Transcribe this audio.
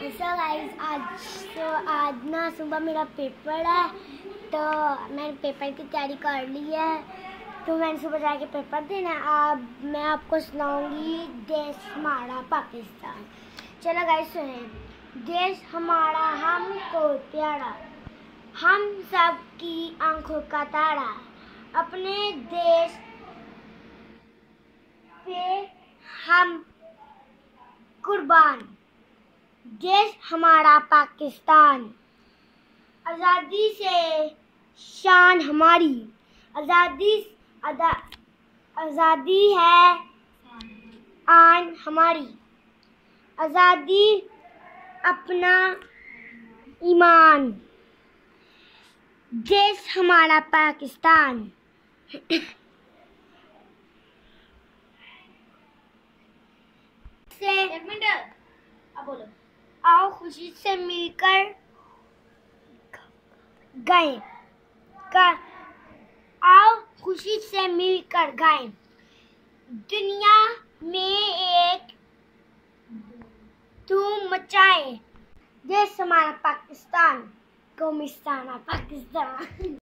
आज ना सुबह मेरा पेपर है, तो मैंने पेपर की तैयारी कर ली है। तो मैंने सुबह जाके पेपर देना। अब मैं आपको सुनाऊंगी देश हमारा पाकिस्तान। चलो गाइस सुने। देश हमारा हमको प्यारा, हम सब की आंखों का तारा, अपने देश पे हम कुर्बान। देश हमारा पाकिस्तान, आज़ादी से शान हमारी, आज़ादी है आन हमारी, आज़ादी अपना ईमान। देश हमारा पाकिस्तान। एक मिनट अब बोलो। आओ खुशी से मिलकर गाएं, आओ खुशी से मिलकर गाएं। दुनिया में एक धूम मचाए। देश हमारा पाकिस्तान, कौमिस्तान पाकिस्तान।